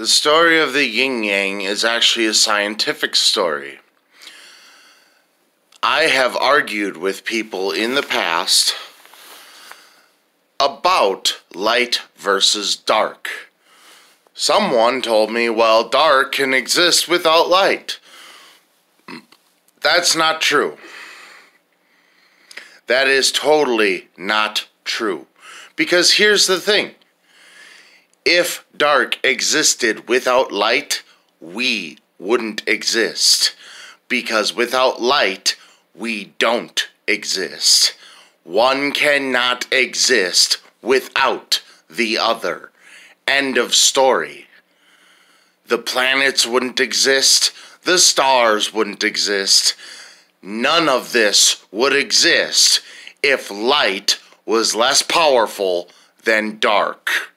The story of the yin-yang is actually a scientific story. I have argued with people in the past about light versus dark. Someone told me, well, dark can exist without light. That's not true. That is totally not true. Because here's the thing. If dark existed without light, we wouldn't exist. Because without light, we don't exist. One cannot exist without the other. End of story. The planets wouldn't exist. The stars wouldn't exist. None of this would exist if light was less powerful than dark.